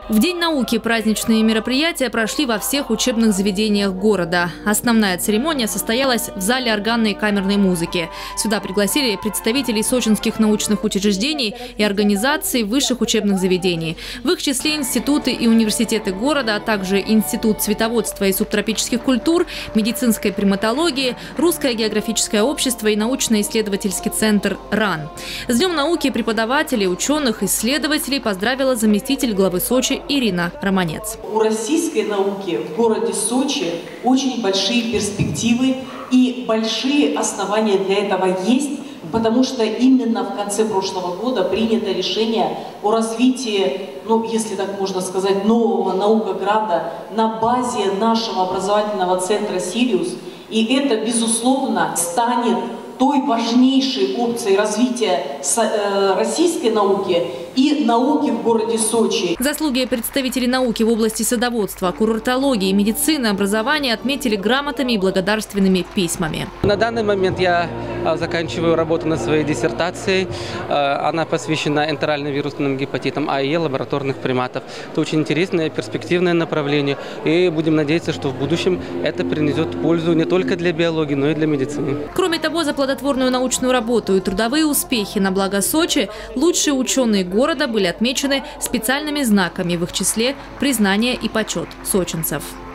В День науки праздничные мероприятия прошли во всех учебных заведениях города. Основная церемония состоялась в зале органной и камерной музыки. Сюда пригласили представителей сочинских научных учреждений и организаций высших учебных заведений. В их числе институты и университеты города, а также Институт цветоводства и субтропических культур, медицинской приматологии, Русское географическое общество и научно-исследовательский центр РАН. С Днем науки преподавателей, ученых, исследователей поздравила заместитель главы Сочи Ирина Романец. У российской науки в городе Сочи очень большие перспективы и большие основания для этого есть, потому что именно в конце прошлого года принято решение о развитии, если так можно сказать, нового наукограда на базе нашего образовательного центра «Сириус». И это, безусловно, станет той важнейшей опцией развития российской науки и науки в городе Сочи. Заслуги представителей науки в области садоводства, курортологии, медицины, образования отметили грамотами и благодарственными письмами. На данный момент я заканчиваю работу над своей диссертацией. Она посвящена энтерально-вирусным гепатитам А и Е лабораторных приматов. Это очень интересное, перспективное направление. И будем надеяться, что в будущем это принесет пользу не только для биологии, но и для медицины. Кроме того, за плодотворную научную работу и трудовые успехи на благо Сочи лучшие ученые города были отмечены специальными знаками, в их числе признание и почет сочинцев.